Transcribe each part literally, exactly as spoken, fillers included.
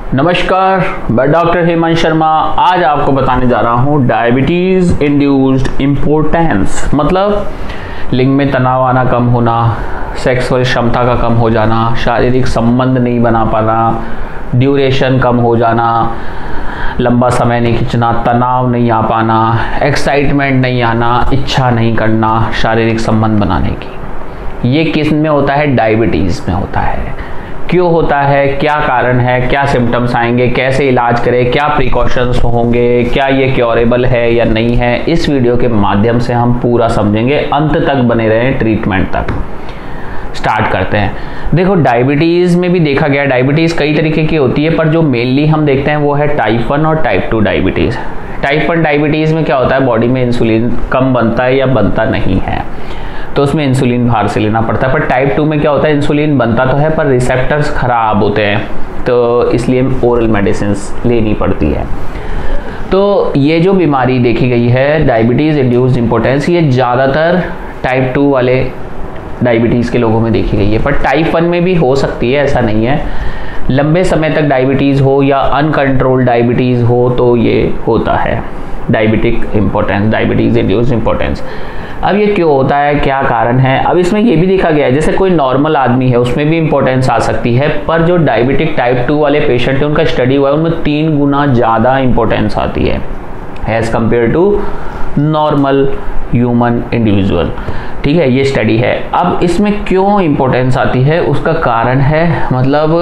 नमस्कार, मैं डॉक्टर हेमंत शर्मा। आज आपको बताने जा रहा हूँ डायबिटीज़ इंड्यूस्ड इम्पोर्टेंस, मतलब लिंग में तनाव आना कम होना, सेक्सुअल क्षमता का कम हो जाना, शारीरिक संबंध नहीं बना पाना, ड्यूरेशन कम हो जाना, लंबा समय नहीं खींचना, तनाव नहीं आ पाना, एक्साइटमेंट नहीं आना, इच्छा नहीं करना शारीरिक संबंध बनाने की। ये किस में होता है? डायबिटीज़ में होता है। क्यों होता है, क्या कारण है, क्या सिम्टम्स आएंगे, कैसे इलाज करें, क्या प्रिकॉशंस होंगे, क्या ये क्योरेबल है या नहीं है, इस वीडियो के माध्यम से हम पूरा समझेंगे। अंत तक बने रहें, ट्रीटमेंट तक। स्टार्ट करते हैं। देखो, डायबिटीज़ में भी देखा गया, डायबिटीज़ कई तरीके की होती है, पर जो मेनली हम देखते हैं वो है टाइप वन और type two diabetes. Type one diabetes में क्या होता है, बॉडी में इंसुलिन कम बनता है या बनता नहीं है, तो उसमें इंसुलिन बाहर से लेना पड़ता है। पर टाइप टू में क्या होता है, इंसुलिन बनता तो है पर रिसेप्टर्स खराब होते हैं, तो इसलिए ओरल मेडिसिन लेनी पड़ती है। तो ये जो बीमारी देखी गई है डायबिटीज़ इंड्यूस्ड इम्पोर्टेंस, ये ज़्यादातर टाइप टू वाले डायबिटीज़ के लोगों में देखी गई है, पर टाइप वन में भी हो सकती है, ऐसा नहीं है। लंबे समय तक डायबिटीज़ हो या अनकंट्रोल्ड डायबिटीज़ हो तो ये होता है diabetic importance, diabetes induced importance. अब ये क्यों होता है, क्या कारण है? अब इसमें ये भी देखा गया है, जैसे कोई नॉर्मल आदमी है उसमें भी इम्पोर्टेंस आ सकती है, पर जो डायबिटिक टाइप टू वाले पेशेंट है उनका स्टडी हुआ है, उनमें तीन गुना ज़्यादा इम्पोर्टेंस आती है as compare to normal human individual. ठीक है, ये स्टडी है। अब इसमें क्यों इम्पोर्टेंस आती है, उसका कारण है, मतलब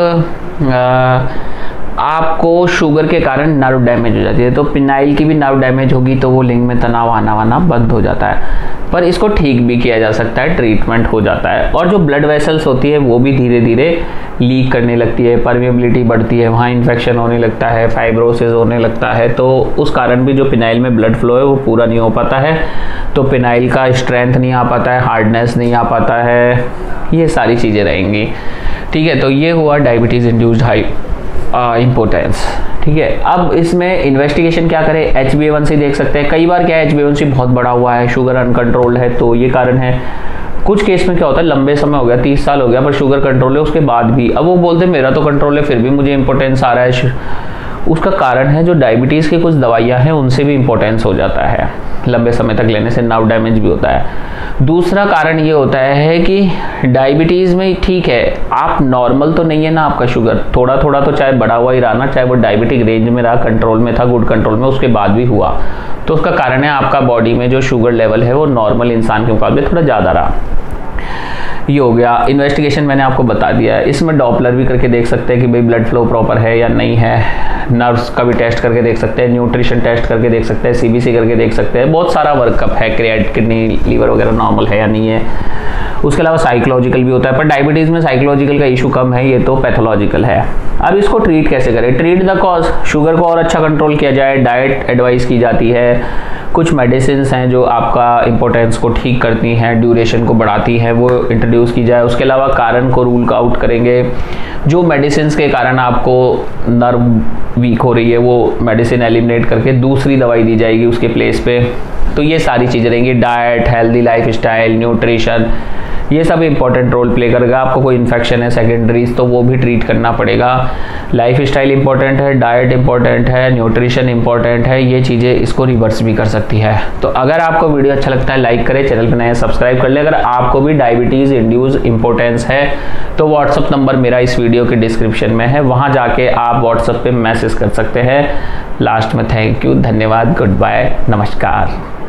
आ, आपको शुगर के कारण नर्व डैमेज हो जाती है, तो पिनाइल की भी नर्व डैमेज होगी तो वो लिंग में तनाव आना वाना बंद हो जाता है। पर इसको ठीक भी किया जा सकता है, ट्रीटमेंट हो जाता है। और जो ब्लड वेसल्स होती है वो भी धीरे धीरे लीक करने लगती है, परमेबिलिटी बढ़ती है, वहाँ इन्फेक्शन होने लगता है, फाइब्रोसिस होने लगता है, तो उस कारण भी जो पिनाइल में ब्लड फ्लो है वो पूरा नहीं हो पाता है, तो पिनाइल का स्ट्रेंथ नहीं आ पाता है, हार्डनेस नहीं आ पाता है, ये सारी चीज़ें रहेंगी। ठीक है, तो ये हुआ डायबिटीज़ इंड्यूस्ड हाई इम्पोर्टेंस। ठीक है, अब इसमें इन्वेस्टिगेशन क्या करें, H B A one C देख सकते हैं। कई बार क्या है, H B A one C बहुत बड़ा हुआ है, शुगर अनकंट्रोल्ड है, तो ये कारण है। कुछ केस में क्या होता है, लंबे समय हो गया, तीस साल हो गया, पर शुगर कंट्रोल है उसके बाद भी, अब वो बोलते हैं मेरा तो कंट्रोल है फिर भी मुझे इंपॉर्टेंस आ रहा है। उसका कारण है जो डायबिटीज़ की कुछ दवाइयाँ हैं उनसे भी इंपॉर्टेंस हो जाता है, लंबे समय तक लेने से नर्व डैमेज भी होता है। दूसरा कारण ये होता है कि डायबिटीज़ में ठीक है, आप नॉर्मल तो नहीं है ना, आपका शुगर थोड़ा थोड़ा तो चाहे बढ़ा हुआ ही रहा ना, चाहे वो डायबिटिक रेंज में रहा, कंट्रोल में था, गुड कंट्रोल में, उसके बाद भी हुआ, तो उसका कारण है आपका बॉडी में जो शुगर लेवल है वो नॉर्मल इंसान के मुकाबले थोड़ा ज़्यादा रहा। ये हो गया। इन्वेस्टिगेशन मैंने आपको बता दिया है। इसमें डॉपलर भी करके देख सकते हैं कि भाई ब्लड फ्लो प्रॉपर है या नहीं है, नर्व्स का भी टेस्ट करके देख सकते हैं, न्यूट्रिशन टेस्ट करके देख सकते हैं, सीबीसी करके देख सकते हैं, बहुत सारा वर्कअप है, क्रिएट किडनी लीवर वगैरह नॉर्मल है या नहीं है। उसके अलावा साइकोलॉजिकल भी होता है, पर डायबिटीज़ में साइकोलॉजिकल का इशू कम है, ये तो पैथोलॉजिकल है। अब इसको ट्रीट कैसे करें? ट्रीट द कॉज, शुगर को और अच्छा कंट्रोल किया जाए, डाइट एडवाइस की जाती है, कुछ मेडिसिन हैं जो आपका इंपॉर्टेंस को ठीक करती हैं, ड्यूरेशन को बढ़ाती हैं, वो इंट्रोड्यूस की जाए। उसके अलावा कारण को रूल आउट करेंगे, जो मेडिसिन के कारण आपको नर्व वीक हो रही है वो मेडिसिन एलिमिनेट करके दूसरी दवाई दी जाएगी उसके प्लेस पे। तो ये सारी चीज़ें रहेंगी, diet, healthy life style, nutrition, ये सब इंपॉर्टेंट रोल प्ले करेगा। आपको कोई इन्फेक्शन है सेकेंडरीज तो वो भी ट्रीट करना पड़ेगा। लाइफ स्टाइल इंपॉर्टेंट है, डाइट इंपॉर्टेंट है, न्यूट्रिशन इंपॉर्टेंट है, ये चीज़ें इसको रिवर्स भी कर सकती है। तो अगर आपको वीडियो अच्छा लगता है लाइक करें, चैनल पर नए सब्सक्राइब कर ले। अगर आपको भी डायबिटीज़ इंड्यूस्ड इम्पोर्टेंस है तो व्हाट्सअप नंबर मेरा इस वीडियो के डिस्क्रिप्शन में है, वहाँ जाके आप व्हाट्सएप पे मैसेज कर सकते हैं। लास्ट में थैंक यू, धन्यवाद, गुड बाय, नमस्कार।